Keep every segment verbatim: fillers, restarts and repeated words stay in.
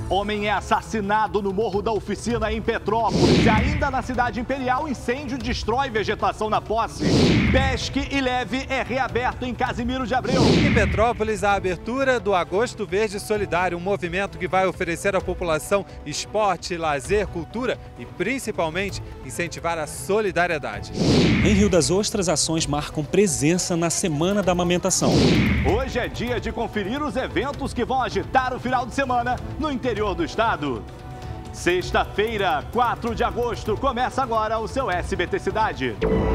Homem é assassinado no Morro da Oficina, em Petrópolis. E ainda na cidade imperial, incêndio destrói vegetação na posse. Pesque e Leve é reaberto em Casimiro de Abreu. Em Petrópolis, a abertura do Agosto Verde Solidário, um movimento que vai oferecer à população esporte, lazer, cultura e, principalmente, incentivar a solidariedade. Em Rio das Ostras, ações marcam presença na Semana da Amamentação. Hoje é dia de conferir os eventos que vão agitar o final de semana no interior do estado. Sexta-feira, quatro de agosto, começa agora o seu S B T Cidade.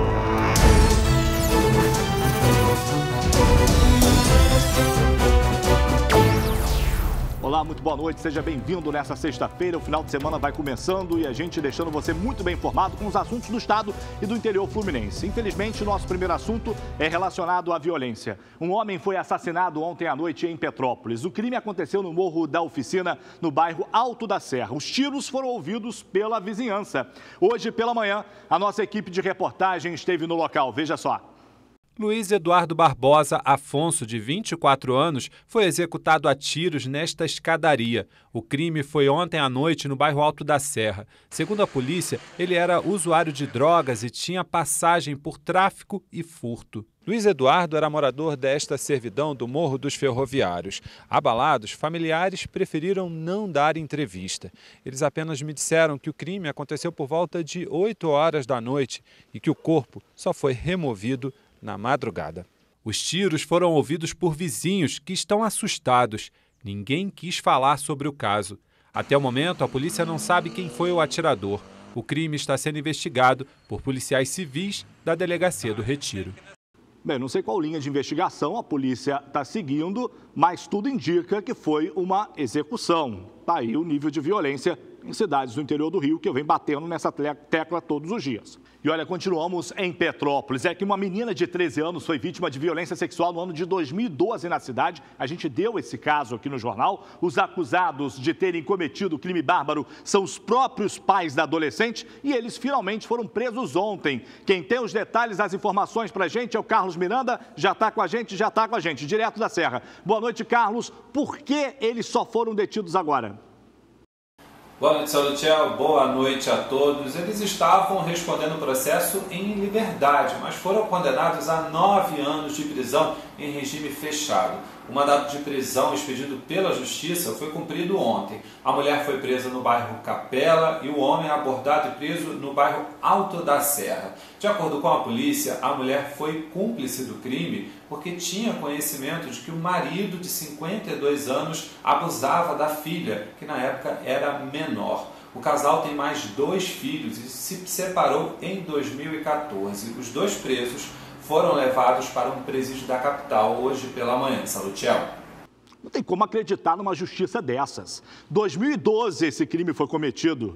Olá, muito boa noite, seja bem-vindo nessa sexta-feira. O final de semana vai começando e a gente deixando você muito bem informado com os assuntos do estado e do interior fluminense. Infelizmente, nosso primeiro assunto é relacionado à violência. Um homem foi assassinado ontem à noite em Petrópolis. O crime aconteceu no Morro da Oficina, no bairro Alto da Serra. Os tiros foram ouvidos pela vizinhança. Hoje, pela manhã, a nossa equipe de reportagem esteve no local. Veja só. Luiz Eduardo Barbosa Afonso, de vinte e quatro anos, foi executado a tiros nesta escadaria. O crime foi ontem à noite no bairro Alto da Serra. Segundo a polícia, ele era usuário de drogas e tinha passagem por tráfico e furto. Luiz Eduardo era morador desta servidão do Morro dos Ferroviários. Abalados, familiares preferiram não dar entrevista. Eles apenas me disseram que o crime aconteceu por volta de oito horas da noite e que o corpo só foi removido na madrugada. Os tiros foram ouvidos por vizinhos que estão assustados. Ninguém quis falar sobre o caso. Até o momento, a polícia não sabe quem foi o atirador. O crime está sendo investigado por policiais civis da Delegacia do Retiro. Bem, não sei qual linha de investigação a polícia está seguindo, mas tudo indica que foi uma execução. Está aí o nível de violência em cidades do interior do Rio, que eu venho batendo nessa tecla todos os dias. E olha, continuamos em Petrópolis. É que uma menina de treze anos foi vítima de violência sexual no ano de dois mil e doze na cidade. A gente deu esse caso aqui no jornal. Os acusados de terem cometido o crime bárbaro são os próprios pais da adolescente e eles finalmente foram presos ontem. Quem tem os detalhes, as informações pra gente é o Carlos Miranda. Já está com a gente, já está com a gente, direto da Serra. Boa noite, Carlos. Por que eles só foram detidos agora? Boa noite, Salutiel. Boa noite a todos. Eles estavam respondendo o processo em liberdade, mas foram condenados a nove anos de prisão em regime fechado. O mandato de prisão expedido pela Justiça foi cumprido ontem. A mulher foi presa no bairro Capela e o homem abordado e preso no bairro Alto da Serra. De acordo com a polícia, a mulher foi cúmplice do crime porque tinha conhecimento de que o marido de cinquenta e dois anos abusava da filha, que na época era menor. O casal tem mais dois filhos e se separou em dois mil e quatorze. Os dois presos foram levados para um presídio da capital hoje pela manhã. Salutiel. Não tem como acreditar numa justiça dessas. dois mil e doze esse crime foi cometido.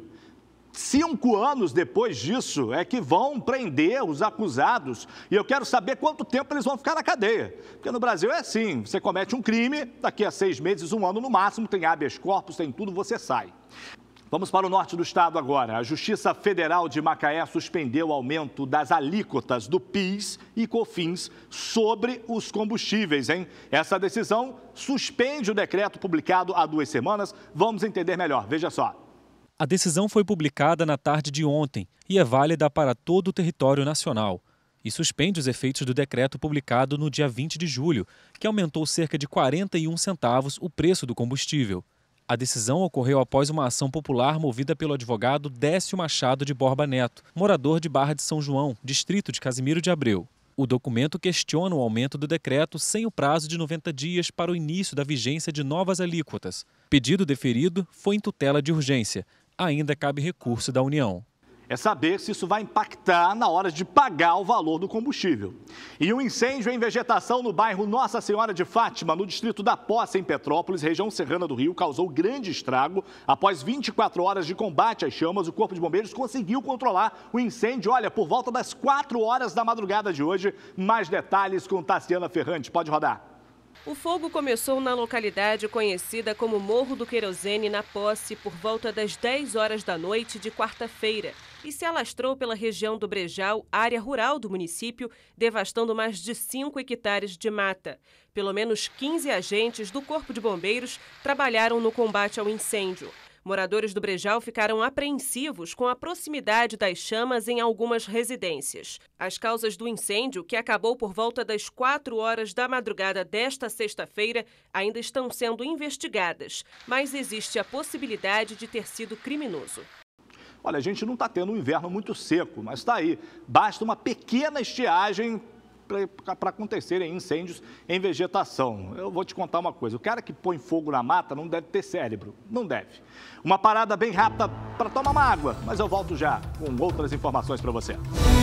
Cinco anos depois disso é que vão prender os acusados. E eu quero saber quanto tempo eles vão ficar na cadeia. Porque no Brasil é assim, você comete um crime, daqui a seis meses, um ano no máximo, tem habeas corpus, tem tudo, você sai. Vamos para o norte do estado agora. A Justiça Federal de Macaé suspendeu o aumento das alíquotas do PIS e COFINS sobre os combustíveis, hein? Essa decisão suspende o decreto publicado há duas semanas. Vamos entender melhor. Veja só. A decisão foi publicada na tarde de ontem e é válida para todo o território nacional. E suspende os efeitos do decreto publicado no dia vinte de julho, que aumentou cerca de quarenta e um centavos o preço do combustível. A decisão ocorreu após uma ação popular movida pelo advogado Décio Machado de Borba Neto, morador de Barra de São João, distrito de Casimiro de Abreu. O documento questiona o aumento do decreto sem o prazo de noventa dias para o início da vigência de novas alíquotas. Pedido deferido foi em tutela de urgência. Ainda cabe recurso da União. É saber se isso vai impactar na hora de pagar o valor do combustível. E um incêndio em vegetação no bairro Nossa Senhora de Fátima, no distrito da Poça, em Petrópolis, região serrana do Rio, causou grande estrago. Após vinte e quatro horas de combate às chamas, o Corpo de Bombeiros conseguiu controlar o incêndio, olha, por volta das quatro horas da madrugada de hoje. Mais detalhes com Tassiana Ferrante. Pode rodar. O fogo começou na localidade conhecida como Morro do Querosene, na Posse, por volta das dez horas da noite de quarta-feira. e se alastrou pela região do Brejal, área rural do município, devastando mais de cinco hectares de mata. Pelo menos quinze agentes do Corpo de Bombeiros trabalharam no combate ao incêndio. Moradores do Brejal ficaram apreensivos com a proximidade das chamas em algumas residências. As causas do incêndio, que acabou por volta das quatro horas da madrugada desta sexta-feira, ainda estão sendo investigadas, mas existe a possibilidade de ter sido criminoso. Olha, a gente não está tendo um inverno muito seco, mas está aí. Basta uma pequena estiagem para acontecerem incêndios em vegetação. Eu vou te contar uma coisa, o cara que põe fogo na mata não deve ter cérebro, não deve. Uma parada bem rápida para tomar uma água, mas eu volto já com outras informações para você.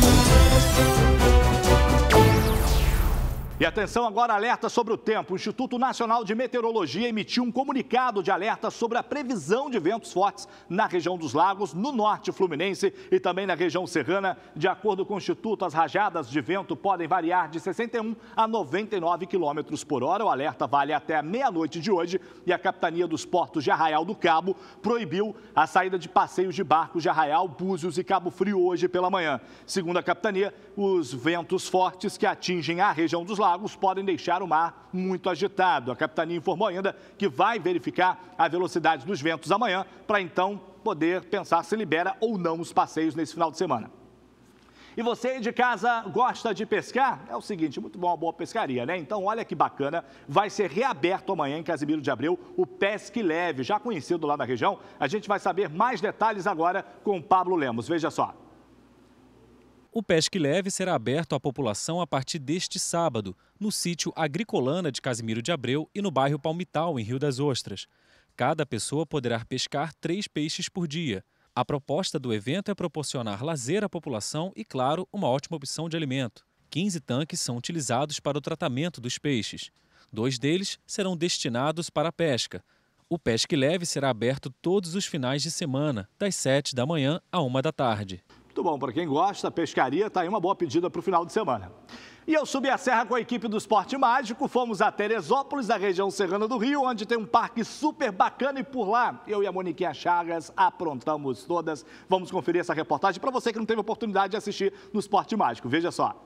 E atenção agora, alerta sobre o tempo. O Instituto Nacional de Meteorologia emitiu um comunicado de alerta sobre a previsão de ventos fortes na região dos lagos, no norte fluminense e também na região serrana. De acordo com o Instituto, as rajadas de vento podem variar de sessenta e um a noventa e nove quilômetros por hora. O alerta vale até a meia-noite de hoje e a Capitania dos Portos de Arraial do Cabo proibiu a saída de passeios de barcos de Arraial, Búzios e Cabo Frio hoje pela manhã. Segundo a Capitania, os ventos fortes que atingem a região dos lagos podem deixar o mar muito agitado. A Capitania informou ainda que vai verificar a velocidade dos ventos amanhã para então poder pensar se libera ou não os passeios nesse final de semana. E você aí de casa gosta de pescar? É o seguinte, muito bom, uma boa pescaria, né? Então, olha que bacana, vai ser reaberto amanhã em Casimiro de Abreu o Pesque Leve, já conhecido lá na região. A gente vai saber mais detalhes agora com o Pablo Lemos. Veja só. O Pesque Leve será aberto à população a partir deste sábado, no sítio Agricolana de Casimiro de Abreu e no bairro Palmital, em Rio das Ostras. Cada pessoa poderá pescar três peixes por dia. A proposta do evento é proporcionar lazer à população e, claro, uma ótima opção de alimento. quinze tanques são utilizados para o tratamento dos peixes. Dois deles serão destinados para a pesca. O Pesque Leve será aberto todos os finais de semana, das sete da manhã à uma da tarde. Muito bom, para quem gosta, a pescaria está aí uma boa pedida para o final de semana. E eu subi a serra com a equipe do Esporte Mágico, fomos a Teresópolis, na região serrana do Rio, onde tem um parque super bacana e por lá, eu e a Moniquinha Chagas aprontamos todas. Vamos conferir essa reportagem para você que não teve oportunidade de assistir no Esporte Mágico. Veja só.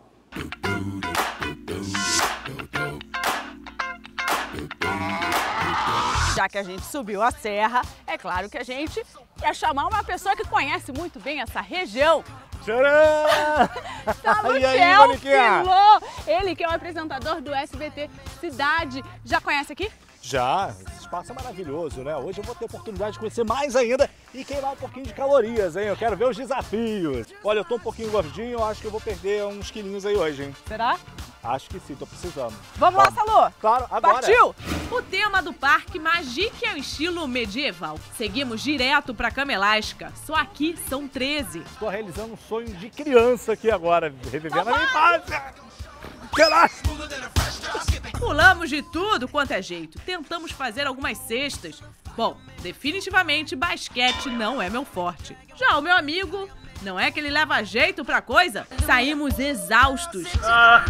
Já que a gente subiu a serra, é claro que a gente ia chamar uma pessoa que conhece muito bem essa região. Tcharam! Saluchel Filô, ele que é o apresentador do S B T Cidade. Já conhece aqui? Já, esse espaço é maravilhoso, né? Hoje eu vou ter a oportunidade de conhecer mais ainda e queimar um pouquinho de calorias, hein? Eu quero ver os desafios. Olha, eu tô um pouquinho gordinho, eu acho que eu vou perder uns quilinhos aí hoje, hein? Será? Acho que sim, tô precisando. Vamos, Vamos. lá, Salô? Claro, agora. Partiu! O tema do parque Magic é o estilo medieval. Seguimos direto pra cama elástica. Só aqui são treze. Tô realizando um sonho de criança aqui agora, revivendo a minha infância. Relaxa! Pulamos de tudo quanto é jeito. Tentamos fazer algumas cestas. Bom, definitivamente basquete não é meu forte. Já o meu amigo, não é que ele leva jeito pra coisa? Saímos exaustos. Ah.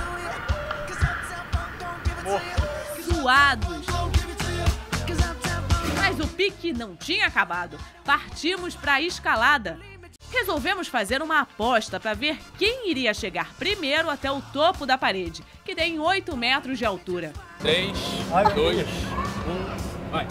Suados. Mas o pique não tinha acabado. Partimos pra escalada. Resolvemos fazer uma aposta para ver quem iria chegar primeiro até o topo da parede, que tem oito metros de altura. três, dois, um, vai!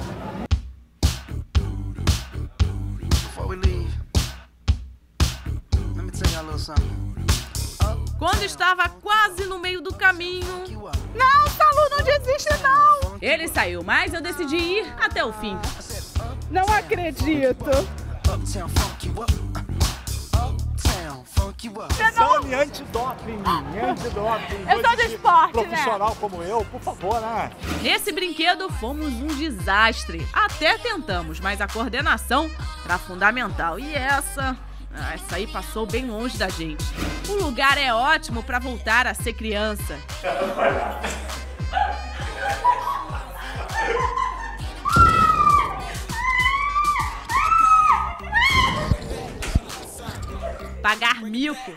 Quando estava quase no meio do caminho... Não, Salu, não desiste não! Ele saiu, mas eu decidi ir até o fim. Não acredito! Exame antidoping, antidoping. Eu sou do esporte, profissional né? como eu, por favor, né? Nesse brinquedo fomos um desastre. Até tentamos, mas a coordenação era fundamental. E essa... Ah, essa aí passou bem longe da gente. O lugar é ótimo para voltar a ser criança. Pagar mico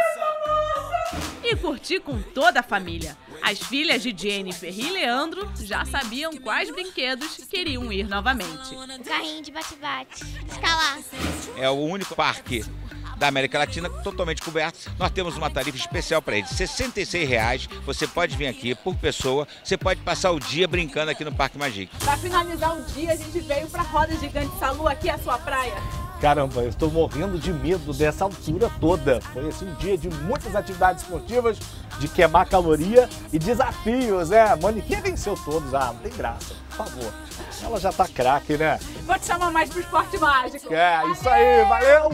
e curtir com toda a família. As filhas de Jennifer e Leandro já sabiam quais brinquedos queriam ir novamente. Um carrinho de bate-bate, escalar. É o único parque da América Latina, totalmente cobertos. Nós temos uma tarifa especial para eles, sessenta e seis reais. Você pode vir aqui por pessoa, você pode passar o dia brincando aqui no Parque Magic. Para finalizar o dia, a gente veio para a Roda Gigante Salu, aqui é a sua praia. Caramba, eu estou morrendo de medo dessa altura toda. Foi assim, um dia de muitas atividades esportivas, de queimar caloria e desafios, né? A Moniquinha venceu todos, ah, não tem graça, por favor. Ela já tá craque, né? Vou te chamar mais pro esporte mágico. É, isso aí, valeu!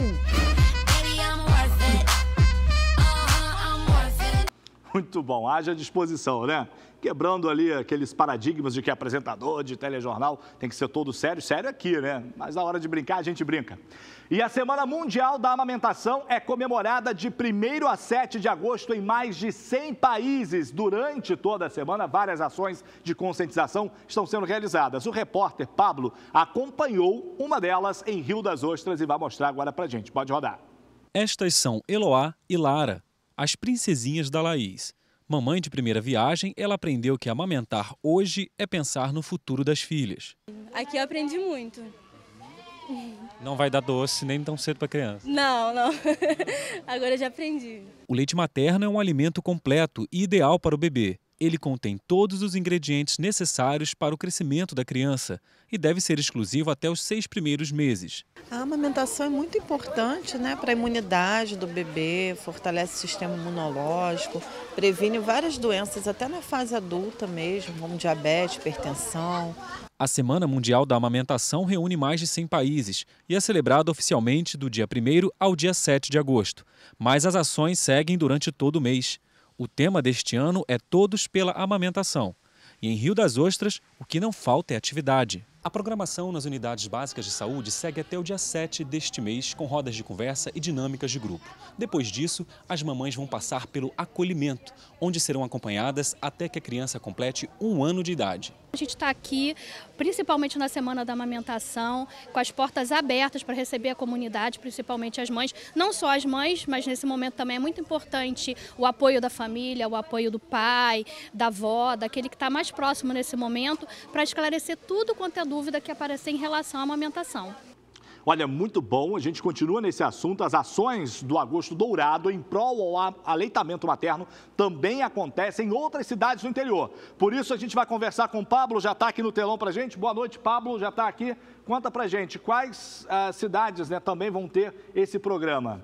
Muito bom, haja disposição, né? Quebrando ali aqueles paradigmas de que apresentador de telejornal tem que ser todo sério, sério aqui, né? Mas na hora de brincar, a gente brinca. E a Semana Mundial da Amamentação é comemorada de primeiro a sete de agosto em mais de cem países. Durante toda a semana, várias ações de conscientização estão sendo realizadas. O repórter Pablo acompanhou uma delas em Rio das Ostras e vai mostrar agora pra gente. Pode rodar. Estas são Eloá e Lara, as princesinhas da Laís. Mamãe de primeira viagem, ela aprendeu que amamentar hoje é pensar no futuro das filhas. Aqui eu aprendi muito. Não vai dar doce nem tão cedo para criança. Não, não. Agora eu já aprendi. O leite materno é um alimento completo e ideal para o bebê. Ele contém todos os ingredientes necessários para o crescimento da criança e deve ser exclusivo até os seis primeiros meses. A amamentação é muito importante, né, para a imunidade do bebê, fortalece o sistema imunológico, previne várias doenças, até na fase adulta mesmo, como diabetes, hipertensão. A Semana Mundial da Amamentação reúne mais de cem países e é celebrada oficialmente do dia primeiro ao dia sete de agosto. Mas as ações seguem durante todo o mês. O tema deste ano é Todos pela Amamentação. E em Rio das Ostras, o que não falta é atividade. A programação nas unidades básicas de saúde segue até o dia sete deste mês, com rodas de conversa e dinâmicas de grupo. Depois disso, as mamães vão passar pelo acolhimento, onde serão acompanhadas até que a criança complete um ano de idade. A gente está aqui, principalmente na Semana da Amamentação, com as portas abertas para receber a comunidade, principalmente as mães. Não só as mães, mas nesse momento também é muito importante o apoio da família, o apoio do pai, da avó, daquele que está mais próximo nesse momento, para esclarecer tudo quanto é dúvida que aparecer em relação à amamentação. Olha, muito bom, a gente continua nesse assunto. As ações do Agosto Dourado em prol ao aleitamento materno também acontecem em outras cidades do interior. Por isso a gente vai conversar com o Pablo, já está aqui no telão para a gente. Boa noite, Pablo, já está aqui. Conta para a gente, quais uh, cidades, né, também vão ter esse programa?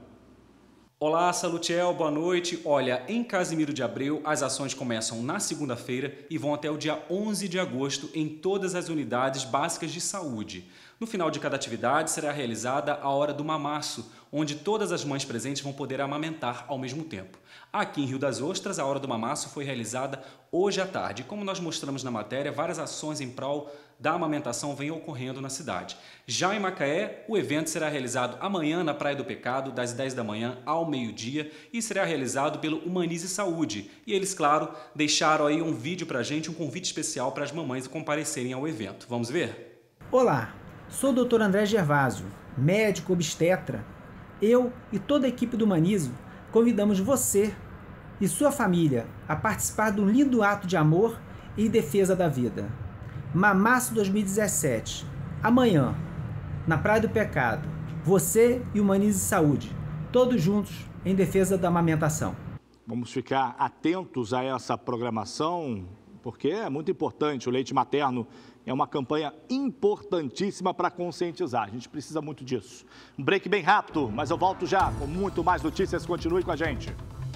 Olá, Salutiel, boa noite. Olha, em Casimiro de Abreu, as ações começam na segunda-feira e vão até o dia onze de agosto em todas as unidades básicas de saúde. No final de cada atividade será realizada a hora do mamaço, onde todas as mães presentes vão poder amamentar ao mesmo tempo. Aqui em Rio das Ostras, a hora do mamaço foi realizada hoje à tarde. Como nós mostramos na matéria, várias ações em prol da amamentação vêm ocorrendo na cidade. Já em Macaé, o evento será realizado amanhã na Praia do Pecado, das dez da manhã ao meio-dia, e será realizado pelo Humanize Saúde. E eles, claro, deixaram aí um vídeo pra gente, um convite especial para as mamães comparecerem ao evento. Vamos ver? Olá, sou o doutor André Gervásio, médico obstetra. Eu e toda a equipe do Humanize convidamos você e sua família a participar de um lindo ato de amor e defesa da vida. Mamaço dois mil e dezessete, amanhã, na Praia do Pecado, você e o Humanize Saúde, todos juntos em defesa da amamentação. Vamos ficar atentos a essa programação, porque é muito importante. O leite materno é uma campanha importantíssima para conscientizar. A gente precisa muito disso. Um break bem rápido, mas eu volto já com muito mais notícias. Continue com a gente.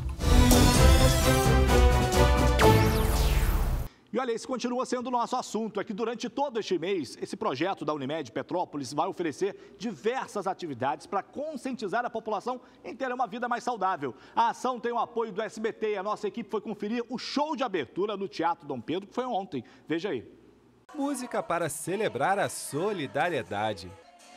E olha, esse continua sendo o nosso assunto. É que durante todo este mês, esse projeto da Unimed Petrópolis vai oferecer diversas atividades para conscientizar a população em ter uma vida mais saudável. A ação tem o apoio do S B T e a nossa equipe foi conferir o show de abertura no Teatro Dom Pedro, que foi ontem. Veja aí. Música para celebrar a solidariedade.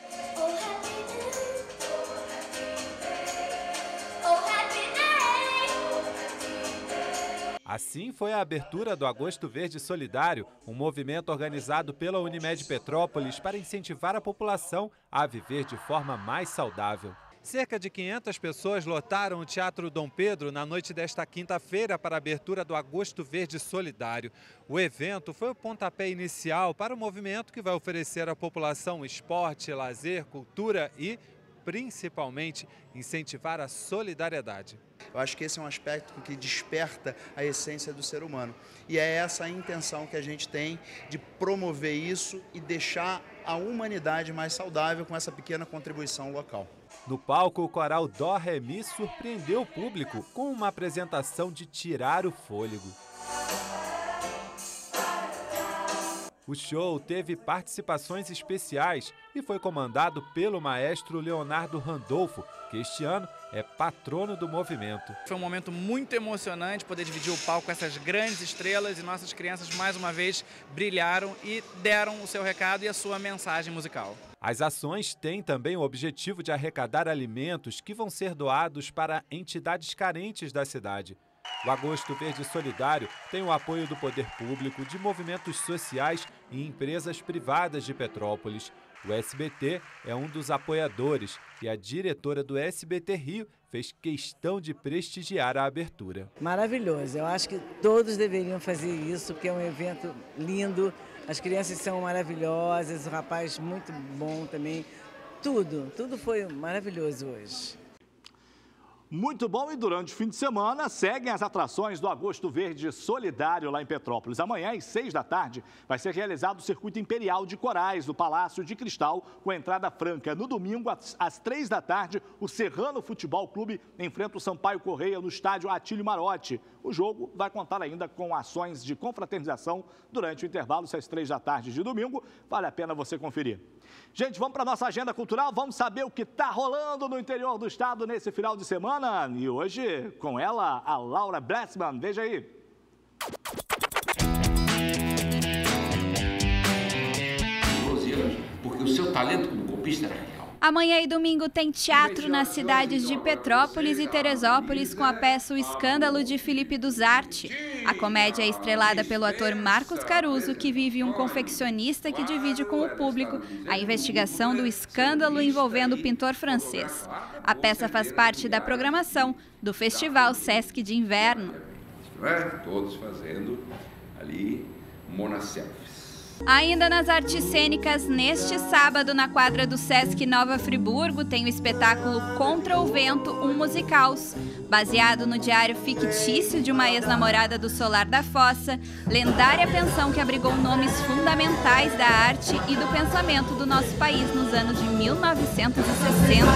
Assim foi a abertura do Agosto Verde Solidário, um movimento organizado pela Unimed Petrópolis para incentivar a população a viver de forma mais saudável. Cerca de quinhentas pessoas lotaram o Teatro Dom Pedro na noite desta quinta-feira para a abertura do Agosto Verde Solidário. O evento foi o pontapé inicial para o movimento que vai oferecer à população esporte, lazer, cultura e principalmente incentivar a solidariedade. Eu acho que esse é um aspecto que desperta a essência do ser humano. E é essa a intenção que a gente tem de promover isso e deixar a humanidade mais saudável com essa pequena contribuição local. No palco, o coral Dó Ré Mi surpreendeu o público com uma apresentação de tirar o fôlego. O show teve participações especiais e foi comandado pelo maestro Leonardo Randolfo, que este ano é patrono do movimento. Foi um momento muito emocionante poder dividir o palco com essas grandes estrelas e nossas crianças mais uma vez brilharam e deram o seu recado e a sua mensagem musical. As ações têm também o objetivo de arrecadar alimentos que vão ser doados para entidades carentes da cidade. O Agosto Verde Solidário tem o apoio do poder público, de movimentos sociais e empresas privadas de Petrópolis. O S B T é um dos apoiadores e a diretora do S B T Rio fez questão de prestigiar a abertura. Maravilhoso, eu acho que todos deveriam fazer isso, porque é um evento lindo, as crianças são maravilhosas, o rapaz muito bom também, tudo, tudo foi maravilhoso hoje. Muito bom, e durante o fim de semana seguem as atrações do Agosto Verde Solidário lá em Petrópolis. Amanhã, às seis da tarde, vai ser realizado o Circuito Imperial de Corais do Palácio de Cristal, com entrada franca. No domingo, às três da tarde, o Serrano Futebol Clube enfrenta o Sampaio Correia no estádio Atílio Marotti. O jogo vai contar ainda com ações de confraternização durante o intervalo, às três da tarde de domingo. Vale a pena você conferir. Gente, vamos para a nossa agenda cultural, vamos saber o que está rolando no interior do estado nesse final de semana. E hoje, com ela, a Laura Blessman. Veja aí. doze anos, porque o seu talento como golpista era real. Amanhã e domingo tem teatro nas cidades de Petrópolis e Teresópolis com a peça O Escândalo de Felipe Duzarte. A comédia é estrelada pelo ator Marcos Caruso, que vive um confeccionista que divide com o público a investigação do escândalo envolvendo o pintor francês. A peça faz parte da programação do Festival Sesc de Inverno. Não é? Todos fazendo ali Mona Selfies. Ainda nas artes cênicas, neste sábado, na quadra do Sesc Nova Friburgo, tem o espetáculo Contra o Vento, um musical. Baseado no diário fictício de uma ex-namorada do Solar da Fossa, lendária pensão que abrigou nomes fundamentais da arte e do pensamento do nosso país nos anos de mil novecentos e sessenta.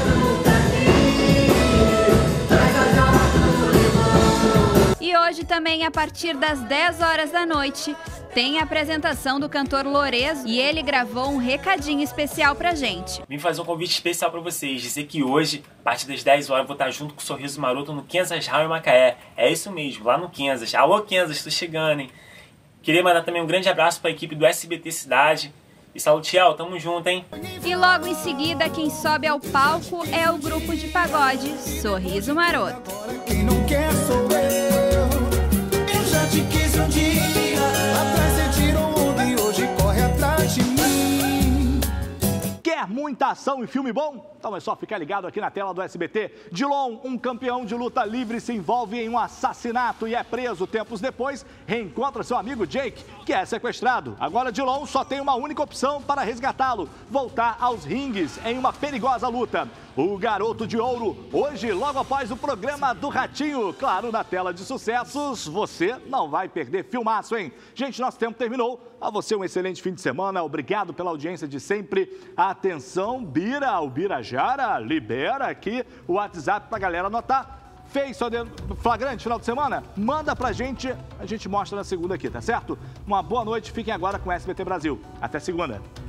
E hoje também, a partir das dez horas da noite, tem a apresentação do cantor Loureso e ele gravou um recadinho especial pra gente. Vim fazer um convite especial pra vocês, dizer que hoje, a partir das dez horas, eu vou estar junto com o Sorriso Maroto no Kansas Hall em Macaé. É isso mesmo, lá no Kansas. Alô, Kansas, tô chegando, hein? Queria mandar também um grande abraço pra equipe do S B T Cidade. E Salutiel, tamo junto, hein? E logo em seguida, quem sobe ao palco é o grupo de pagode Sorriso Maroto. Quem não quer sou eu, eu já te quis um dia, atrás você tirou onda e hoje corre atrás de mim. Quer muita ação e filme bom? Então é só ficar ligado aqui na tela do S B T. Dilon, um campeão de luta livre, se envolve em um assassinato e é preso. Tempos depois, reencontra seu amigo Jake, que é sequestrado. Agora Dilon só tem uma única opção para resgatá-lo: voltar aos ringues em uma perigosa luta. O Garoto de Ouro, hoje, logo após o programa do Ratinho. Claro, na tela de sucessos, você não vai perder. Filmaço, hein? Gente, nosso tempo terminou. A você um excelente fim de semana. Obrigado pela audiência de sempre. Atenção, Bira, o Birajara, libera aqui o WhatsApp pra galera anotar. Fez só flagrante final de semana? Manda pra gente, a gente mostra na segunda aqui, tá certo? Uma boa noite, fiquem agora com o S B T Brasil. Até segunda.